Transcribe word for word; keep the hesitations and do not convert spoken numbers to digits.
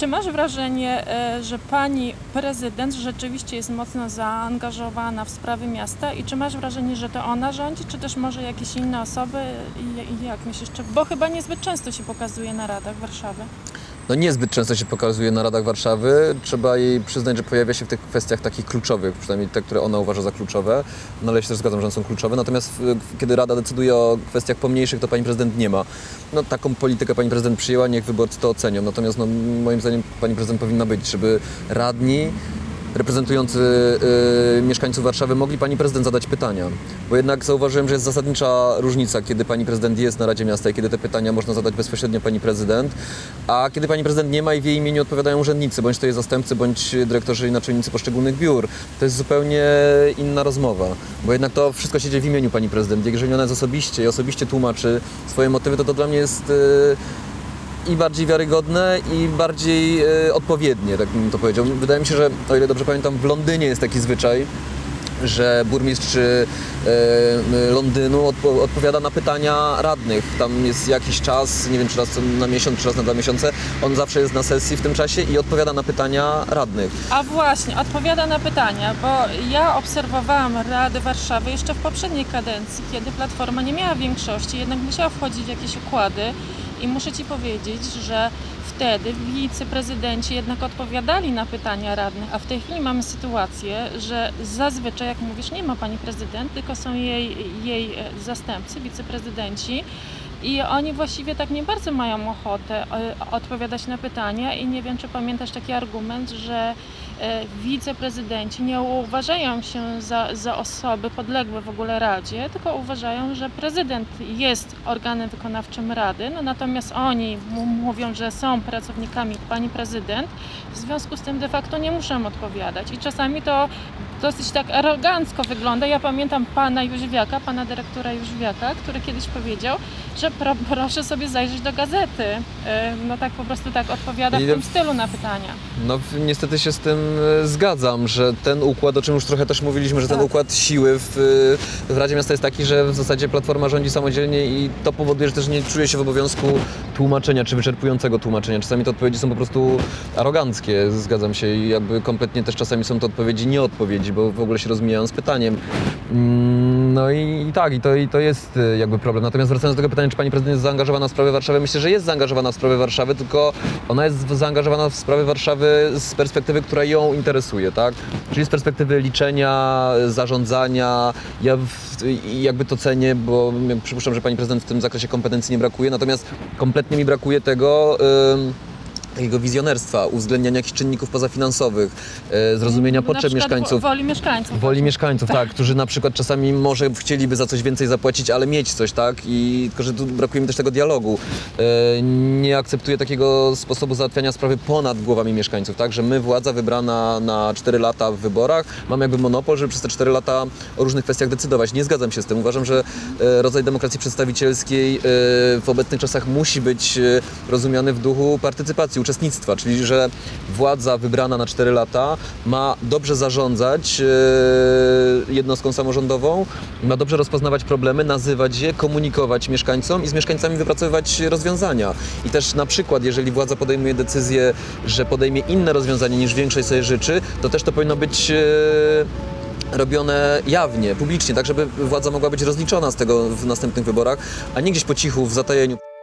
czy masz wrażenie, że pani prezydent rzeczywiście jest mocno zaangażowana w sprawy miasta i czy masz wrażenie, że to ona rządzi, czy też może jakieś inne osoby i jak myślisz, czy, bo chyba niezbyt często się pokazuje na radach Warszawy? No niezbyt często się pokazuje na radach Warszawy. Trzeba jej przyznać, że pojawia się w tych kwestiach takich kluczowych, przynajmniej te, które ona uważa za kluczowe. No ale ja się też zgadzam, że one są kluczowe. Natomiast w, kiedy Rada decyduje o kwestiach pomniejszych, to pani prezydent nie ma. No taką politykę pani prezydent przyjęła, niech wyborcy to ocenią. Natomiast no, moim zdaniem pani prezydent powinna być, żeby radni reprezentujący y, mieszkańców Warszawy mogli pani prezydent zadać pytania. Bo jednak zauważyłem, że jest zasadnicza różnica, kiedy pani prezydent jest na Radzie Miasta i kiedy te pytania można zadać bezpośrednio pani prezydent, a kiedy pani prezydent nie ma i w jej imieniu odpowiadają urzędnicy, bądź to jej zastępcy, bądź dyrektorzy i naczelnicy poszczególnych biur. To jest zupełnie inna rozmowa, bo jednak to wszystko się dzieje w imieniu pani prezydent. Jeżeli ona jest osobiście i osobiście tłumaczy swoje motywy, to to dla mnie jest y, i bardziej wiarygodne, i bardziej e, odpowiednie, tak bym to powiedział. Wydaje mi się, że o ile dobrze pamiętam, w Londynie jest taki zwyczaj, że burmistrz e, Londynu odpo odpowiada na pytania radnych. Tam jest jakiś czas, nie wiem czy raz na miesiąc, czy raz na dwa miesiące, on zawsze jest na sesji w tym czasie i odpowiada na pytania radnych. A właśnie, odpowiada na pytania, bo ja obserwowałam Radę Warszawy jeszcze w poprzedniej kadencji, kiedy Platforma nie miała większości, jednak musiała wchodzić w jakieś układy. I muszę Ci powiedzieć, że wtedy wiceprezydenci jednak odpowiadali na pytania radnych, a w tej chwili mamy sytuację, że zazwyczaj, jak mówisz, nie ma pani prezydent, tylko są jej, jej zastępcy, wiceprezydenci i oni właściwie tak nie bardzo mają ochotę odpowiadać na pytania i nie wiem, czy pamiętasz taki argument, że wiceprezydenci nie uważają się za, za osoby podległe w ogóle Radzie, tylko uważają, że prezydent jest organem wykonawczym Rady, no natomiast oni mówią, że są pracownikami pani prezydent, w związku z tym de facto nie muszą odpowiadać i czasami to dosyć tak arogancko wygląda. Ja pamiętam pana Jóźwiaka, pana dyrektora Jóźwiaka, który kiedyś powiedział, że pro, proszę sobie zajrzeć do gazety. No tak po prostu tak odpowiada w tym stylu na pytania. No niestety się z tym zgadzam, że ten układ, o czym już trochę też mówiliśmy, że ten tak. układ siły w, w Radzie Miasta jest taki, że w zasadzie Platforma rządzi samodzielnie i to powoduje, że też nie czuje się w obowiązku tłumaczenia, czy wyczerpującego tłumaczenia. Czasami te odpowiedzi są po prostu aroganckie, zgadzam się, i jakby kompletnie też czasami są to odpowiedzi nieodpowiedzi, bo w ogóle się rozmijają z pytaniem. No i, i tak, i to, i to jest jakby problem. Natomiast wracając do tego pytania, czy pani prezydent jest zaangażowana w sprawy Warszawy, myślę, że jest zaangażowana w sprawy Warszawy, tylko ona jest zaangażowana w sprawy Warszawy z perspektywy, która ją interesuje, tak? Czyli z perspektywy liczenia, zarządzania. Ja w, jakby to cenię, bo przypuszczam, że pani prezydent w tym zakresie kompetencji nie brakuje, natomiast kompletnie mi brakuje tego yy, takiego wizjonerstwa, uwzględniania jakichś czynników pozafinansowych, e, zrozumienia na potrzeb mieszkańców. Woli mieszkańców. Woli mieszkańców, tak, którzy na przykład czasami może chcieliby za coś więcej zapłacić, ale mieć coś, tak? I tylko, że tu brakuje mi też tego dialogu. E, nie akceptuję takiego sposobu załatwiania sprawy ponad głowami mieszkańców, tak? Że my, władza wybrana na cztery lata w wyborach, mamy jakby monopol, żeby przez te cztery lata o różnych kwestiach decydować. Nie zgadzam się z tym. Uważam, że e, rodzaj demokracji przedstawicielskiej e, w obecnych czasach musi być e, rozumiany w duchu partycypacji, uczestnictwa, czyli że władza wybrana na cztery lata ma dobrze zarządzać yy, jednostką samorządową, ma dobrze rozpoznawać problemy, nazywać je, komunikować mieszkańcom i z mieszkańcami wypracowywać rozwiązania. I też na przykład, jeżeli władza podejmuje decyzję, że podejmie inne rozwiązanie niż większość sobie życzy, to też to powinno być yy, robione jawnie, publicznie, tak żeby władza mogła być rozliczona z tego w następnych wyborach, a nie gdzieś po cichu, w zatajeniu.